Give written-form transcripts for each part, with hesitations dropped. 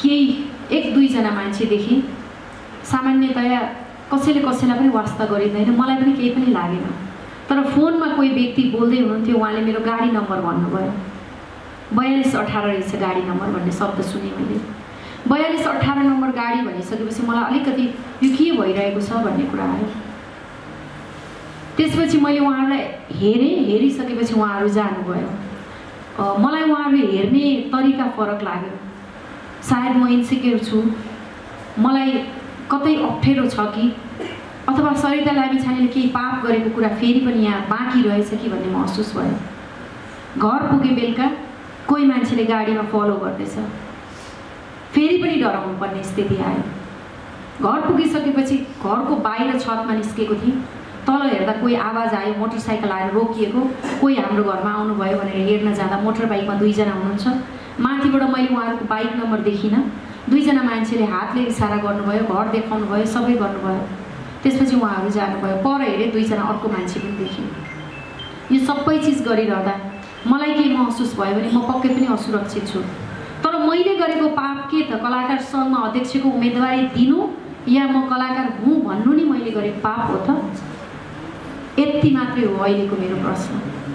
केही एक दुईजना मान्छेदेखि सामान्यतया कसैले कसैलाई पनि वास्ता गरिँदैन, मलाई पनि केही पनि लागेन। तर फोनमा कोही व्यक्ति बोल्दै हुनुहुन्थ्यो, उहाँले मेरो गाडी नम्बर भन्नुभयो। 4218 रहेछ गाडी नम्बर भन्ने शब्द सुने मैले। 4218 नम्बर गाडी भनिसकेपछि मलाई अलिकति यो के भइरहेको छ भन्ने कुरा आयो। त्यसपछि मैले उहाँहरूलाई हेरिसकेपछि उहाँहरू जानुभयो। मलाई उहाँहरूले हेर्ने तरिका फरक लाग्यो। सायद म इन्सिक्योर छु, मलाई कतै अप्ठ्यारो छ कि, अथवा सरिता लामिछानेले केही पाप गरेको कुरा फेरि पनि यहाँ बाँकी रहेछ कि भन्ने महसुस भयो। घर पुगे बेलुका कोही मान्छेले गाडीमा फलो गर्दैछ, फेरि पनि डराउनु पर्ने स्थिति आयो। घर पुगिसकेपछि घरको बाहिर छतमा निस्केको थिएँ। तल हेर्दा कोही आवाज आयो, मोटरसाइकल आएर रोकिएको, कोही हाम्रो घरमा आउनुभयो भनेर हेर्न जाँदा मोटर बाइकमा दुईजना हुनुहुन्छ। माथिबाट मैले उहाँहरूको बाइक नम्बर देखिनँ। दुईजना मान्छेले हातले इसारा गर्नुभयो, घर देखाउनु भयो, सबै गर्नुभयो। त्यसपछि उहाँहरू जानुभयो। पर हेरेँ दुईजना अर्को मान्छे पनि देखिन्। यो सबै चिज गरिरहँदा मलाई के महसुस भयो भने म पक्कै पनि असुरक्षित छु। तर मैले गरेको पाप के त कलाकार सङ्घमा अध्यक्षको उम्मेदवारी दिनु या म कलाकार हुँ भन्नु नि मैले गरेको पाप हो त? यति मात्रै हो अहिलेको मेरो प्रश्न।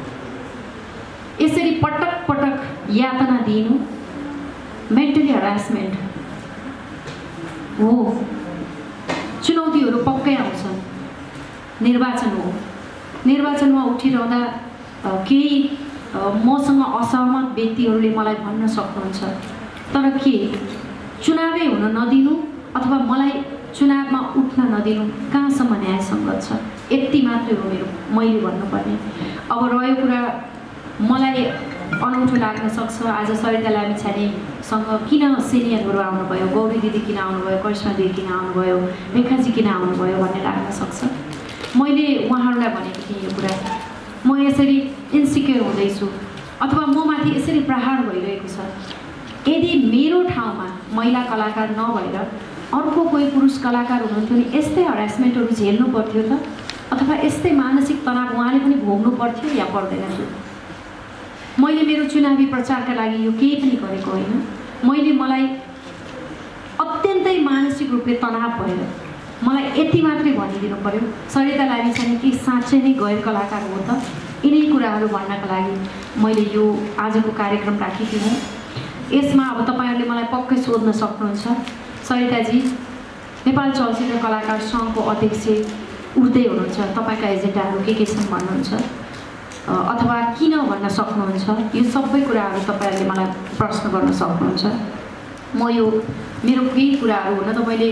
यसरी पटक पटक यातना दिनु मेन्टली हरासमेन्ट हो। चुनौतीहरू पक्कै आउँछन्। निर्वाचन हो, निर्वाचनमा उठिरहँदा केही मसँग असहमत व्यक्तिहरूले मलाई भन्न सक्नुहुन्छ, तर के चुनावै हुन नदिनु अथवा मलाई चुनावमा उठ्न नदिनु कहाँसम्म न्यायसङ्गत छ? यति मात्रै हो मैले भन्नुपर्ने। अब रह्यो कुरा मलाई अनौठो लाग्न सक्छ, आज सरिता लामिछानेसँग किन सिनियरहरू आउनुभयो, गौरी दिदी किन आउनुभयो, करिश्मा दिदी किन आउनुभयो, रेखाजी किन आउनुभयो भन्ने लाग्न सक्छ। मैले उहाँहरूलाई भनेको थिएँ यो कुरा, म यसरी इन्सिक्योर हुँदैछु अथवा म माथि यसरी प्रहार भइरहेको छ। यदि मेरो ठाउँमा महिला कलाकार नभएर अर्को कोही पुरुष कलाकार हुनुहुन्थ्यो भने यस्तै हरासमेन्टहरू झेल्नु पर्थ्यो त? अथवा यस्तै मानसिक तनाव उहाँले पनि भोग्नु पर्थ्यो या पर्दैन थियो? मैले मेरो चुनावी प्रचारका लागि यो केही पनि गरेको होइन। मलाई अत्यन्तै मानसिक रूपले तनाव भयो। मलाई यति मात्रै भनिदिनु पर्यो, सरिता लामिछाने के साँच्चै नै गैर कलाकार हो त? यिनै कुराहरू भन्नका लागि मैले यो आजको कार्यक्रम राखेकी हुँ। यसमा अब तपाईँहरूले मलाई पक्कै सोध्न सक्नुहुन्छ, सरिताजी नेपाल चलचित्र कलाकार सङ्घको अध्यक्ष उठ्दै हुनुहुन्छ, तपाईँका एजेन्डाहरू के छन् भन्नुहुन्छ अथवा किन भन्न सक्नुहुन्छ? यो सबै कुराहरू तपाईँहरूले मलाई प्रश्न गर्न सक्नुहुन्छ। म यो मेरो केही कुराहरू हुन त मैले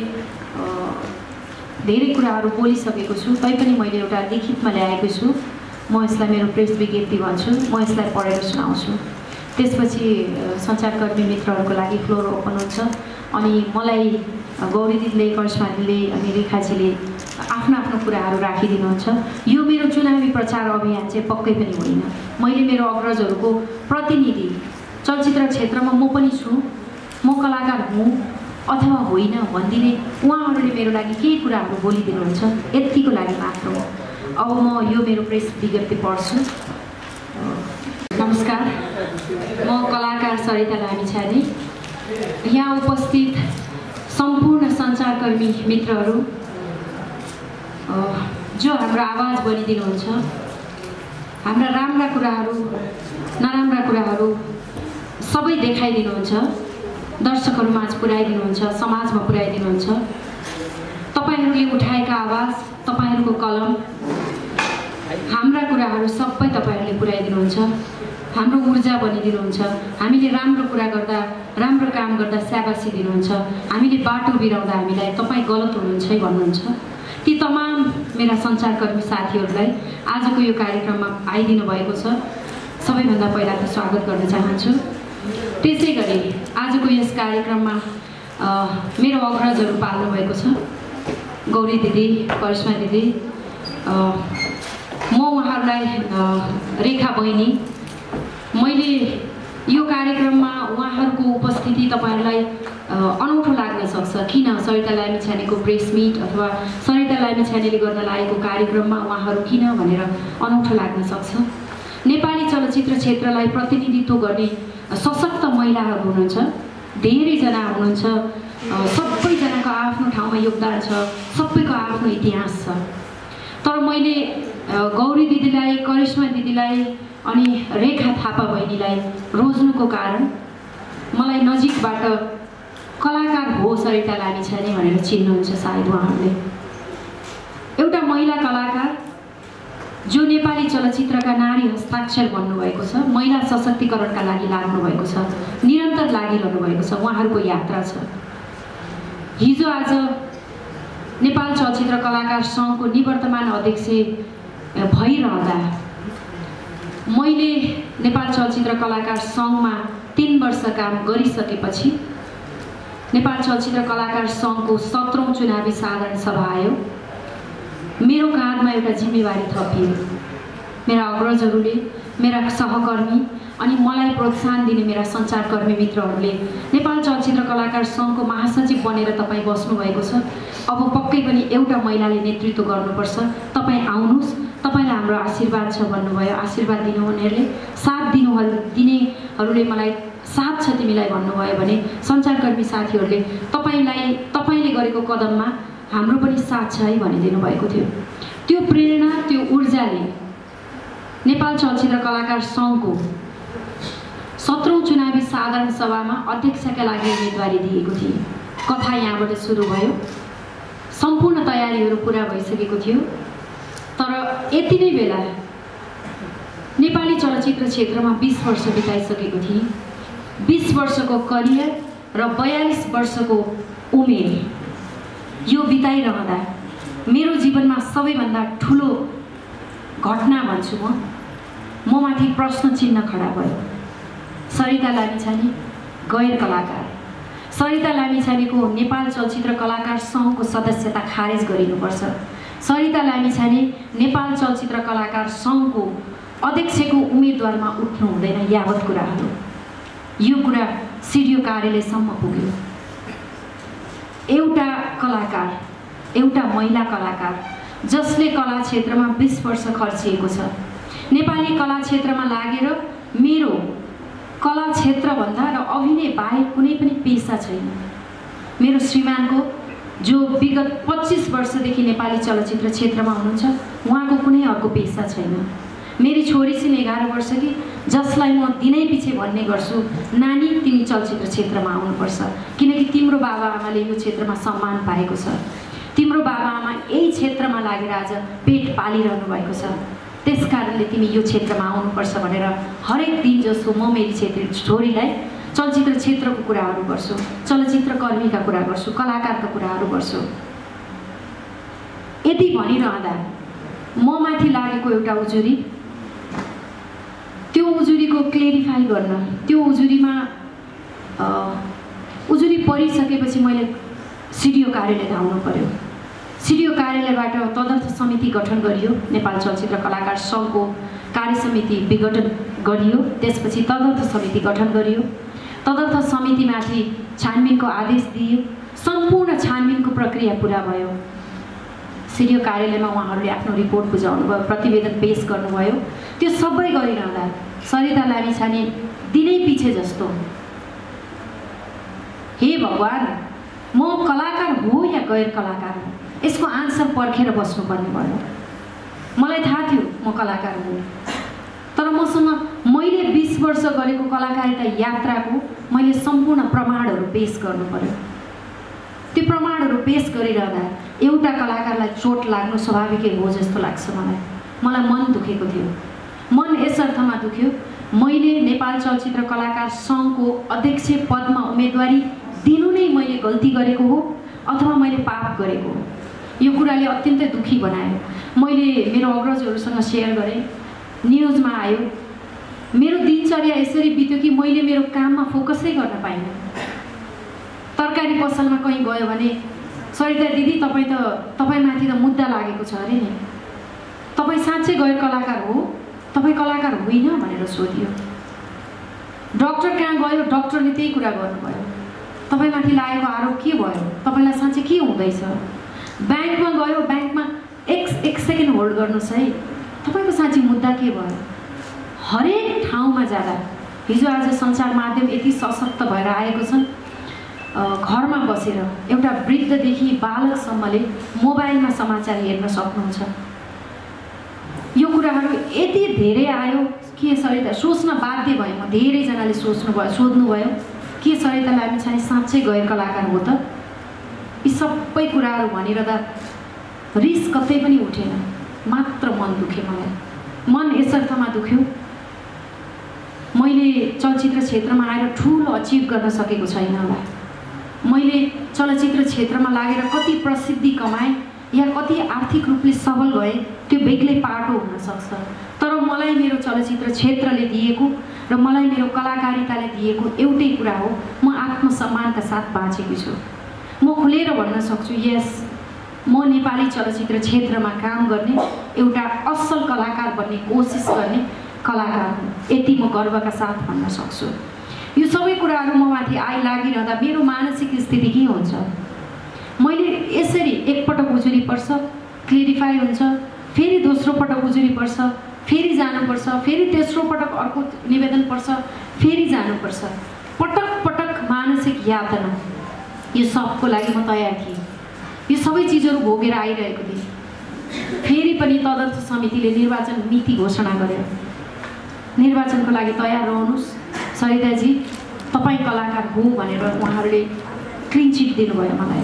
धेरै कुराहरू बोलिसकेको छु, तैपनि मैले एउटा लिखितमा ल्याएको छु। म यसलाई मेरो प्रेस विज्ञप्ति भन्छु, म यसलाई पढेर सुनाउँछु। त्यसपछि सञ्चारकर्मी मित्रहरूको लागि फ्लोर ओपन हुन्छ। अनि मलाई गौरी दिदीले, करिश्मा दिदीले अनि रेखाजीले आफ्नो आफ्नो कुराहरू राखिदिनुहुन्छ। यो मेरो चुनावी प्रचार अभियान चाहिँ पक्कै पनि होइन। मैले मेरो अग्रजहरूको प्रतिनिधि चलचित्र क्षेत्रमा म पनि छु, म कलाकार हुँ अथवा होइन भनिदिने उहाँहरूले मेरो लागि केही कुराहरू बोलिदिनुहुन्छ, यतिको लागि मात्र हो। अब म यो मेरो प्रेस विज्ञप्ति पढ्छु। नमस्कार, म कलाकार सरिता लामिछाने। यहाँ उपस्थित सम्पूर्ण सञ्चारकर्मी मित्रहरू जो हाम्रो आवाज बनिदिनुहुन्छ, हाम्रा राम्रा कुराहरू नराम्रा कुराहरू सबै देखाइदिनुहुन्छ, दर्शकहरूमाझ पुर्याइदिनुहुन्छ, समाजमा पुर्याइदिनुहुन्छ। तपाईँहरूले उठाएका आवाज, तपाईँहरूको कलम, हाम्रा कुराहरू सबै तपाईँहरूले पुर्याइदिनुहुन्छ, हाम्रो ऊर्जा बनिदिनुहुन्छ। हामीले राम्रो कुरा गर्दा, राम्रो काम गर्दा स्याबासी दिनुहुन्छ, हामीले बाटो बिराउँदा हामीलाई तपाईँ गलत हुनुहुन्छ है भन्नुहुन्छ। ती तमाम मेरा सञ्चारकर्मी साथीहरूलाई आजको यो कार्यक्रममा आइदिनु भएको छ, सबैभन्दा पहिला त स्वागत गर्न चाहन्छु। त्यसै गरी आजको यस कार्यक्रममा मेरो अग्रजहरू पाल्नु भएको छ, गौरी दिदी, करिश्मा दिदी, म उहाँहरूलाई रेखा बहिनी। मैले यो कार्यक्रममा उहाँहरूको उपस्थिति तपाईँहरूलाई अनौठो लाग्न सक्छ। किन सरिता लामिछानेको प्रेस मिट अथवा सरिता लामिछानेले गर्न लागेको कार्यक्रममा उहाँहरू किन भनेर अनौठो लाग्न सक्छ। नेपाली चलचित्र क्षेत्रलाई प्रतिनिधित्व गर्ने सशक्त महिलाहरू हुनुहुन्छ धेरैजना हुनुहुन्छ, सबैजनाको आफ्नो ठाउँमा योगदान छ, सबैको आफ्नो इतिहास छ। तर मैले गौरी दिदीलाई, करिश्मा दिदीलाई अनि रेखा थापा बहिनीलाई रोज्नुको कारण मलाई नजिकबाट कलाकार हो सरिता लामिछाने भनेर चिन्नुहुन्छ सायद उहाँहरूले। एउटा महिला कलाकार जो नेपाली चलचित्रका नारी हस्ताक्षर बन्नुभएको छ, महिला सशक्तिकरणका लागि लाग्नुभएको छ, निरन्तर लागिरहनु भएको छ, उहाँहरूको यात्रा छ। हिजो आज नेपाल चलचित्र कलाकार सङ्घको निवर्तमान अध्यक्ष भइरहँदा मैले नेपाल चलचित्र कलाकार सङ्घमा 3 वर्ष काम गरिसकेपछि नेपाल चलचित्र कलाकार सङ्घको 17औं चुनावी साधारण सभा आयो। मेरो काँधमा एउटा जिम्मेवारी थपियो। मेरा अग्रजहरूले, मेरा सहकर्मी अनि मलाई प्रोत्साहन दिने मेरा सञ्चारकर्मी मित्रहरूले नेपाल चलचित्र कलाकार सङ्घको महासचिव बनेर तपाईँ बस्नुभएको छ। अब पक्कै पनि एउटा महिलाले नेतृत्व गर्नुपर्छ, तपाईँ आउनुहोस्, तपाईँलाई हाम्रो आशीर्वाद छ भन्नुभयो। आशीर्वाद दिनुहुनेहरूले, साथ दिनेहरूले मलाई साथ छ तिमीलाई भन्नुभयो भने सञ्चारकर्मी साथीहरूले तपाईँले गरेको कदममा हाम्रो पनि साथ छ है भनिदिनु भएको थियो। त्यो प्रेरणा, त्यो ऊर्जाले नेपाल चलचित्र कलाकार सङ्घको 17औं चुनावी साधारण सभामा अध्यक्षका लागि उम्मेदवारी दिएको थिए। कथा यहाँबाट सुरु भयो। सम्पूर्ण तयारीहरू पुरा भइसकेको थियो। तर यति नै बेला नेपाली चलचित्र क्षेत्रमा 20 वर्ष बिताइसकेको थिएँ। 20 वर्षको करियर र 42 वर्षको उमेर यो बिताइरहँदा मेरो जीवनमा सबैभन्दा ठुलो घटना भन्छु म माथि प्रश्न चिन्ह खडा भयो। सरिता लामिछाने गैर कलाकार, सरिता लामिछानेको नेपाल चलचित्र कलाकार सङ्घको सदस्यता खारेज गरिनुपर्छ। सरिता लामिछाने नेपाल चलचित्र कलाकार सङ्घको अध्यक्षको उम्मेदवारमा उठ्नु हुँदैन, यावत कुराहरू। यो कुरा सिडिओ कार्यालयसम्म पुग्यो। एउटा कलाकार, एउटा महिला कलाकार जसले कला क्षेत्रमा 20 वर्ष खर्चिएको छ, नेपाली कला क्षेत्रमा लागेर मेरो कला क्षेत्रभन्दा र अभिनय बाहेक कुनै पनि पेसा छैन। मेरो श्रीमानको जो विगत 25 वर्षदेखि नेपाली चलचित्र क्षेत्रमा हुनुहुन्छ, उहाँको कुनै अर्को पेसा छैन। मेरी छोरी छिन् 11 वर्षकी, जसलाई म दिनै पछि भन्ने गर्छु, नानी तिमी चलचित्र क्षेत्रमा आउनुपर्छ, किनकि तिम्रो बाबाआमाले यो क्षेत्रमा सम्मान पाएको छ। तिम्रो बाबाआमा यही क्षेत्रमा लागेर आज पेट पालिरहनु भएको छ, त्यसकारणले तिमी यो क्षेत्रमा आउनुपर्छ भनेर हरेक दिन जसो म मेरी छोरीलाई चलचित्र क्षेत्रको कुराहरू गर्छु, चलचित्र कर्मीका कुरा गर्छु, कलाकारका कुराहरू गर्छु। यति भनिरहँदा म माथि लागेको एउटा उजुरी, त्यो उजुरीको क्लेरिफाई गर्न, त्यो उजुरी परिसकेपछि मैले सिडिओ कार्यालय धाउनु पर्यो। सिडिओ कार्यालयबाट तदर्थ समिति गठन गरियो, नेपाल चलचित्र कलाकार सङ्घको कार्यसमिति विघटन गरियो। त्यसपछि तदर्थ समिति गठन गरियो। तदर्थ समितिमाथि छानबिनको आदेश दियो। सम्पूर्ण छानबिनको प्रक्रिया पुरा भयो। सिडिओ कार्यालयमा उहाँहरूले आफ्नो रिपोर्ट बुझाउनु भयो, प्रतिवेदन पेश गर्नुभयो। त्यो सबै गरिरहँदा सरिता लामिछाने दिनै पछि जस्तो, हे भगवान, म कलाकार हो या गैर कलाकार हो, यसको आन्सर पर्खेर बस्नुपर्ने भयो। मलाई थाहा थियो म कलाकार हुँ, तर मसँग मैले 20 वर्ष गरेको कलाकारिता यात्राको मैले सम्पूर्ण प्रमाणहरू पेश गर्नु पर्यो। त्यो प्रमाणहरू पेश गरिरहँदा एउटा कलाकारलाई चोट लाग्नु स्वाभाविकै हो जस्तो लाग्छ मलाई मन दुखेको थियो। मन यस अर्थमा दुख्यो, मैले नेपाल चलचित्र कलाकार सङ्घको अध्यक्ष पदमा उम्मेदवारी दिनु नै मैले गल्ती गरेको हो अथवा मैले पाप गरेको हो। यो कुराले अत्यन्तै दुखी बनायो। मैले मेरो अग्रजहरूसँग सेयर गरेँ, न्युजमा आयो। मेरो दिनचर्या यसरी बित्यो कि मैले मेरो काममा फोकसै गर्न पाइनँ। तरकारी पसलमा कहीँ गयो भने सरिता दिदी तपाईँमाथि त मुद्दा लागेको छ अरे नि, तपाईँ साँच्चै गैर कलाकार हो, तपाईँ कलाकार होइन भनेर सोधियो। डक्टर कहाँ गयो, डक्टरले त्यही कुरा गर्नुभयो, तपाईँमाथि लागेको आरोप के भयो, तपाईँलाई साँच्चै के हुँदैछ। ब्याङ्कमा गयो, ब्याङ्कमा एक सेकेन्ड होल्ड गर्नुहोस् है, तपाईँको साँच्चै मुद्दा के भयो। हरेक ठाउँमा जाँदा हिजो आज सञ्चार माध्यम यति सशक्त भएर आएको छन्, घरमा बसेर एउटा वृद्धदेखि बालकसम्मले मोबाइलमा समाचार हेर्न सक्नुहुन्छ। यो कुराहरू यति धेरै आयो के सरिता सोच्न बाध्य भएँ म। धेरैजनाले सोध्नुभयो के सरिता लामिछाने साँच्चै गैर कलाकार हो त? यी सबै कुराहरू भनेर त रिस कतै पनि उठेन, मात्र मन दुखे। मलाई मन यसर्थमा दुख्यो मैले चलचित्र क्षेत्रमा आएर ठुलो अचिभ गर्न सकेको छैन होला। मैले चलचित्र क्षेत्रमा लागेर कति प्रसिद्धि कमाएँ या कति आर्थिक रूपले सबल भएँ त्यो बेग्लै पाटो हुनसक्छ, तर मलाई मेरो चलचित्र क्षेत्रले दिएको र मलाई मेरो कलाकारिताले दिएको एउटै कुरा हो, म आत्मसम्मानका साथ बाँचेकी छु। म खुलेर भन्न सक्छु यस म नेपाली चलचित्र क्षेत्रमा काम गर्ने एउटा असल कलाकार बन्ने कोसिस गर्ने कलाकार हुँ। यति म गर्वका साथ भन्न सक्छु। यो सबै कुराहरू म माथि लागिरहँदा मेरो मानसिक स्थिति के हुन्छ? मैले यसरी एकपटक उजुरी पर्छ, क्लियरिफाई हुन्छ, फेरि दोस्रो पटक उजुरी पर्छ, फेरि जानुपर्छ, फेरि तेस्रो पटक अर्को निवेदन पर्छ, फेरि जानुपर्छ। पटक पटक मानसिक यातना। यो सबको लागि म तयार थिएँ। यो सबै चिजहरू भोगेर आइरहेको थिएँ। फेरि पनि तदर्थ समितिले निर्वाचन मिति घोषणा गर्यो। निर्वाचनको लागि तयार रहनुहोस् सरिताजी, तपाईँ कलाकार हो भनेर उहाँहरूले क्लिन चिट दिनुभयो मलाई।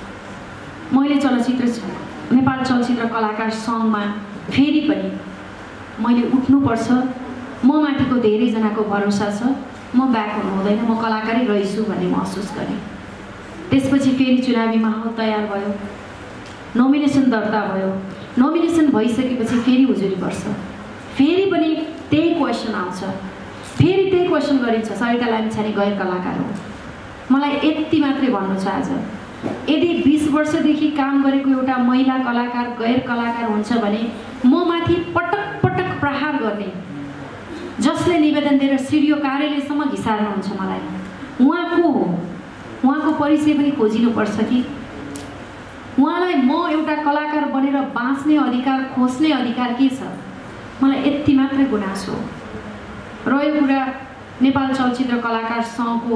मैले नेपाल चलचित्र कलाकार सङ्घमा फेरि पनि मैले उठ्नुपर्छ, म माथिको धेरैजनाको भरोसा छ, म ब्याक हुनु हुँदैन, म कलाकारै रहेछु भन्ने महसुस गरेँ। त्यसपछि फेरि चुनावी माहौल तयार भयो, नोमिनेसन दर्ता भयो। नोमिनेसन भइसकेपछि फेरि उजुरी पर्छ, फेरि पनि त्यही क्वेसन आउँछ, फेरि त्यही क्वेसन गरिन्छ सरिता लामिछाने गैर कलाकार हो। मलाई यति मात्रै भन्नु छ आज, यदि 20 वर्षदेखि काम गरेको एउटा महिला कलाकार गैर कलाकार हुन्छ भने म माथि पटक पटक प्रहार गर्ने जसले निवेदन दिएर सिडिओ कार्यालयसम्म घिसार्नुहुन्छ मलाई, उहाँ को हो? उहाँको परिचय पनि खोजिनुपर्छ कि उहाँलाई म एउटा कलाकार बनेर बाँच्ने अधिकार, खोज्ने अधिकार के छ? मलाई यति मात्रै गुनासो हो। रह्यो कुरा नेपाल चलचित्र कलाकार सङ्घको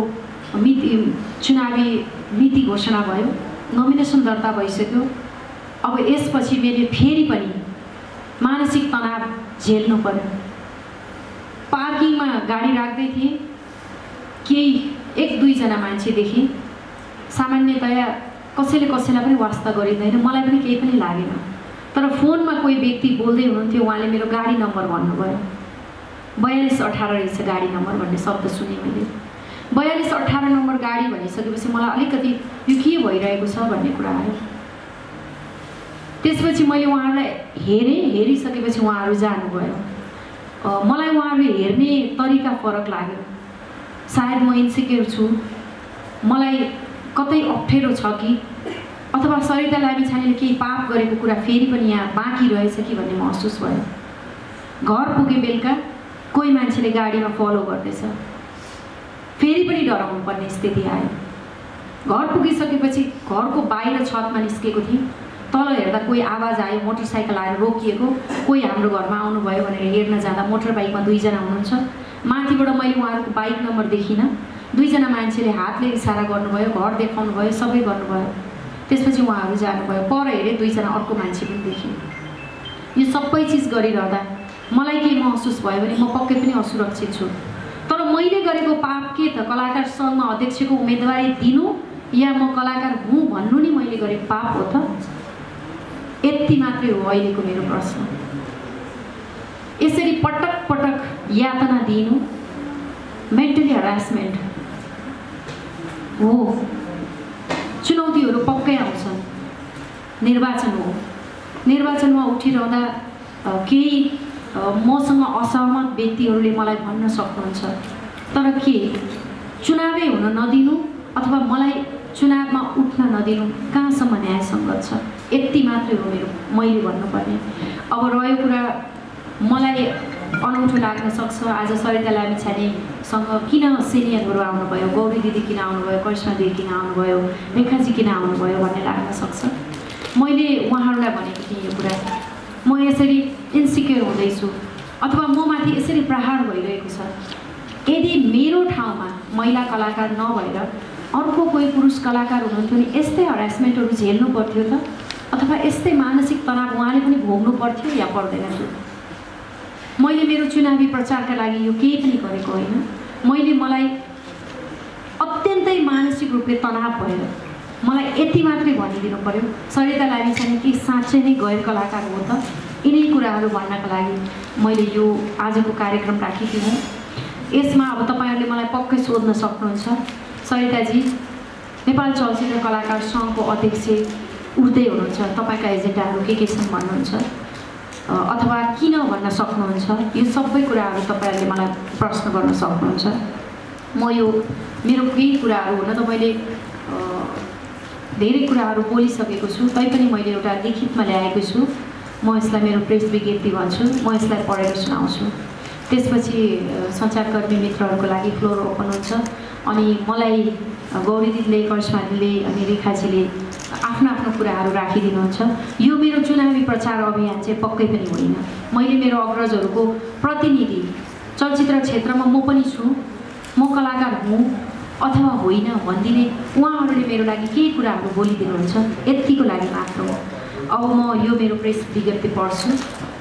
चुनावी मिति घोषणा भयो, नोमिनेसन दर्ता भइसक्यो। अब यसपछि मैले फेरि पनि मानसिक तनाव झेल्नु पर्यो। पार्किङमा गाडी राख्दै थिएँ, केही 1-2 मान्छे देखेँ। सामान्यतया कसैले कसैलाई पनि वास्ता गरिँदैन, मलाई पनि केही पनि लागेन। तर फोनमा कोही व्यक्ति बोल्दै हुनुहुन्थ्यो, उहाँले मेरो गाडी नम्बर भन्नुभयो। 4218 रहेछ गाडी नम्बर भन्ने शब्द सुनेँ मैले। 4218 नम्बर गाडी भनिसकेपछि मलाई अलिकति यो के भइरहेको छ भन्ने कुरा आयो। त्यसपछि मैले उहाँहरूलाई हेरेँ, हेरिसकेपछि उहाँहरू जानुभयो। मलाई उहाँहरूले हेर्ने तरिका फरक लाग्यो। सायद म इन्सिक्योर छु, मलाई कतै अप्ठ्यारो छ कि, अथवा सरिता लामिछानेले केही पाप गरेको कुरा फेरि पनि यहाँ बाँकी रहेछ कि भन्ने महसुस भयो। घर पुगे बेलुका कोही मान्छेले गाडीमा फलो गर्दैछ, फेरि पनि डराउनु पर्ने स्थिति आयो। घर पुगिसकेपछि घरको बाहिर छतमा निस्केको थिएँ, तल हेर्दा कोही आवाज आयो, मोटरसाइकल आएर रोकिएको। कोही हाम्रो घरमा आउनुभयो भनेर हेर्न जाँदा मोटर बाइकमा 2 जना हुनुहुन्छ। माथिबाट मैले उहाँहरूको बाइक नम्बर देखिनँ। 2 जना मान्छेले हातले इसारा गर्नुभयो, घर देखाउनु भयो, सबै गर्नुभयो। त्यसपछि उहाँहरू जानुभयो। पर हेरेँ 2 जना अर्को मान्छे पनि देखेँ। यो सबै चिज गरिरहँदा मलाई के महसुस भयो भने म पक्कै पनि असुरक्षित छु। तर मैले गरेको पाप के त? कलाकार सङ्घमा अध्यक्षको उम्मेदवारी दिनु या म कलाकार हुँ भन्नु नि मैले गरेको पाप हो त? यति मात्रै हो अहिलेको मेरो प्रश्न। यसरी पटक पटक यातना दिनु मेन्टली हरासमेन्ट हो। चुनौतीहरू पक्कै आउँछन्। निर्वाचन हो, निर्वाचनमा उठिरहँदा केही मसँग असहमत व्यक्तिहरूले मलाई भन्न सक्नुहुन्छ, तर के चुनावै हुन नदिनु अथवा मलाई चुनावमा उठ्न नदिनु कहाँसम्म न्यायसङ्गत छ? यति मात्रै हो मैले भन्नुपर्ने। अब रह्यो कुरा मलाई अनौठो लाग्न सक्छ, आज सरिता लामिछानेसँग किन सिनियरहरू आउनुभयो, गौरी दिदी किन आउनुभयो, करिश्मा दिदी किन आउनुभयो, रेखाजी किन आउनुभयो भन्ने लाग्न सक्छ। मैले उहाँहरूलाई भनेको थिएँ यो कुरा, म यसरी इन्सिक्योर हुँदैछु अथवा म माथि यसरी प्रहार भइरहेको छ। यदि मेरो ठाउँमा महिला कलाकार नभएर अर्को कोही पुरुष कलाकार हुनुहुन्थ्यो भने यस्तै हरासमेन्टहरू झेल्नु पर्थ्यो त, अथवा यस्तै मानसिक तनाव उहाँले पनि भोग्नु पर्थ्यो या पर्दैन थियो? मैले मेरो चुनावी प्रचारका लागि यो केही पनि गरेको होइन। मलाई अत्यन्तै मानसिक रूपले तनाव भएर मलाई यति मात्रै भनिदिनु पर्यो, सरिता लामिछाने के साँच्चै नै गैर कलाकार हो त? यिनै कुराहरू भन्नका लागि मैले यो आजको कार्यक्रम राखेकी हुँ। यसमा अब तपाईँहरूले मलाई पक्कै सोध्न सक्नुहुन्छ, सरिताजी नेपाल चलचित्र कलाकार सङ्घको अध्यक्ष उठ्दै हुनुहुन्छ, तपाईँका एजेन्डाहरू के छन् भन्नुहुन्छ, अथवा किन भन्न सक्नुहुन्छ। यो सबै कुराहरू तपाईँहरूले मलाई प्रश्न गर्न सक्नुहुन्छ। म यो मेरो केही कुराहरू हुन त मैले धेरै कुराहरू बोलिसकेको छु, तैपनि मैले एउटा लिखितमा ल्याएको छु। म यसलाई मेरो प्रेस विज्ञप्ति भन्छु, म यसलाई पढेर सुनाउँछु। त्यसपछि सञ्चारकर्मी मित्रहरूको लागि फ्लोर ओपन हुन्छ। अनि मलाई गौरी दिदीले, करिश्मा दिदीले अनि रेखाजीले आफ्नो आफ्नो कुराहरू राखिदिनुहुन्छ। यो मेरो चुनावी प्रचार अभियान चाहिँ पक्कै पनि होइन। मैले मेरो अग्रजहरूको प्रतिनिधि चलचित्र क्षेत्रमा म पनि छु, म कलाकार हुँ अथवा होइन भनिदिने उहाँहरूले मेरो लागि केही कुराहरू बोलिदिनुहुन्छ, यतिको लागि मात्र हो। अब म यो मेरो प्रेस विज्ञप्ति पढ्छु।